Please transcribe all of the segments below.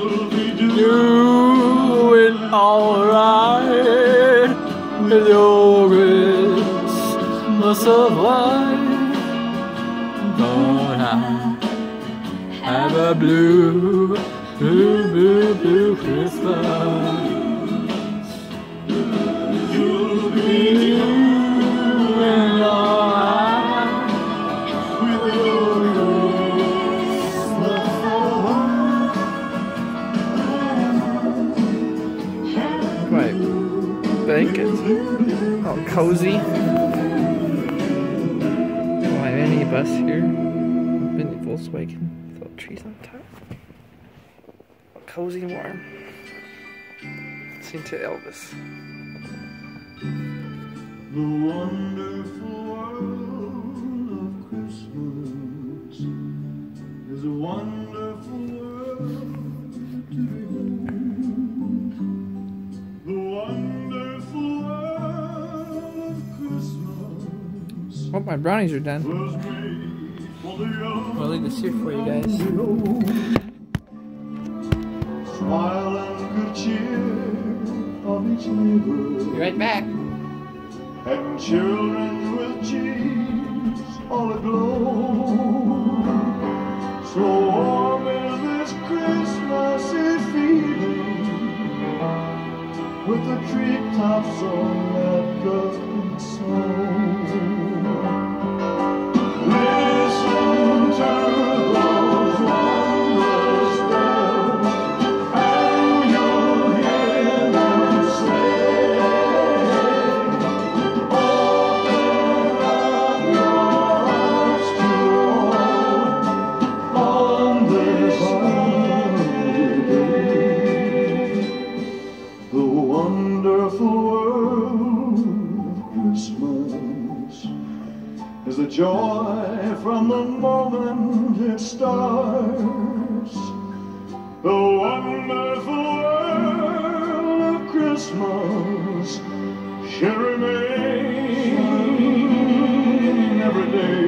doing alright with your Christmas of light. Gonna have a blue Christmas. You'll be doing alright with your Christmas of light. Right, blankets, all cozy. My mini bus here, mini Volkswagen, little trees on top. Cozy and warm. Listening to Elvis. The wonderful world of Christmas is a wonderful world to behold. The wonderful world of Christmas. Oh, my brownies are done. Was made for the young. I'll leave this here for you guys. Smile and good cheer of each neighbor. Be right back. And children with cheeks all aglow. So warm is this Christmassy feeling, with the treetops on that good snow. Listen to those wondrous bells, and you'll hear them say, open up your hearts to all on this holiday. The wonderful world of Christmas is the joy from the moment it starts. The wonderful world of Christmas should remain every day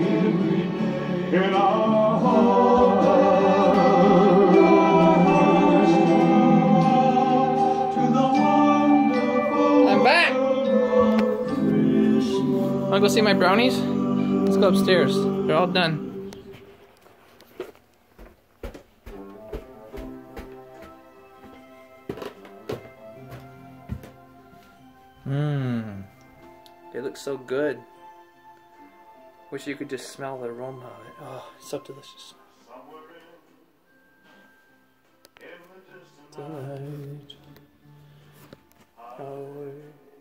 in our hearts. To the wonderful I'm back. world of Christmas. Wanna go see my brownies? Let's go upstairs. They're all done. They look so good. Wish you could just smell the aroma of it. Oh, it's so delicious. Delight. Oh,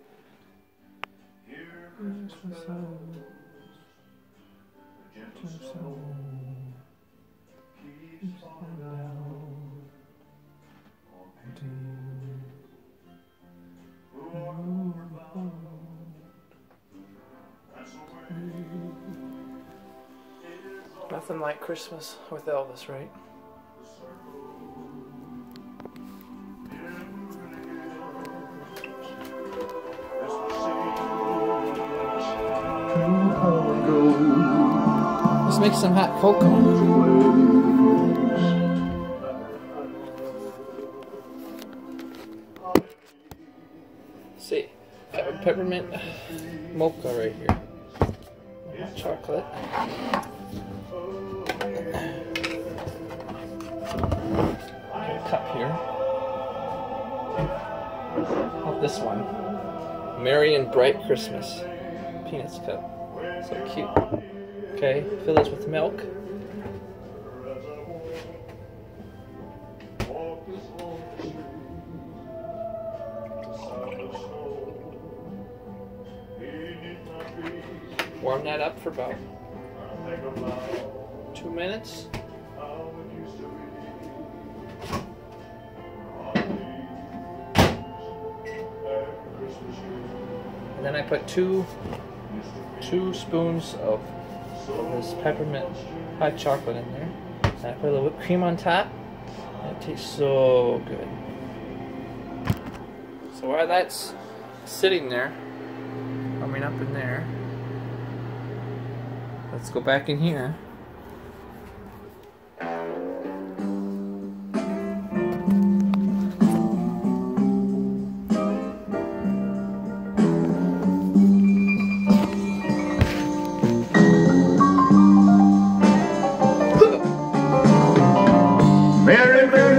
nothing like Christmas with Elvis, right? Let's make some hot cocoa. See, peppermint mocha right here. Hot chocolate. Cup here. Not this one. Merry and Bright Christmas. Peanuts cup. So cute. Okay, fill this with milk. Warm that up for about 2 minutes. And then I put two spoons of this peppermint hot chocolate in there. And I put a little whipped cream on top. And it tastes so good. So while that's sitting there, warming up in there, let's go back in here.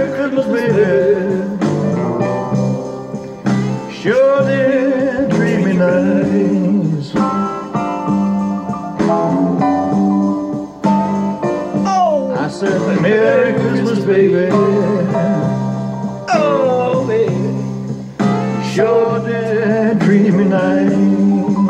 Christmas, baby. Sure did treat me nice. Oh, I said, Merry Christmas, baby. Oh, baby. Sure did treat me nice.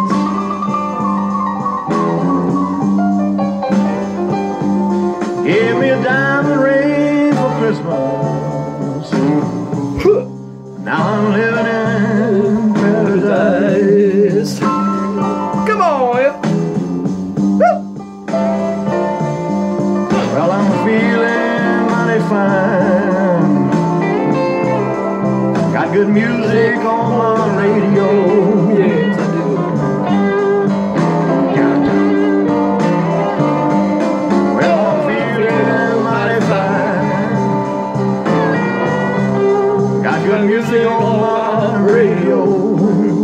Gave me a diamond ring for Christmas. Now I'm living in paradise. Come on, well, I'm feeling mighty fine. Got good music on my radio. Yes, I do. Well, I'm feeling mighty fine. Got good music on my radio.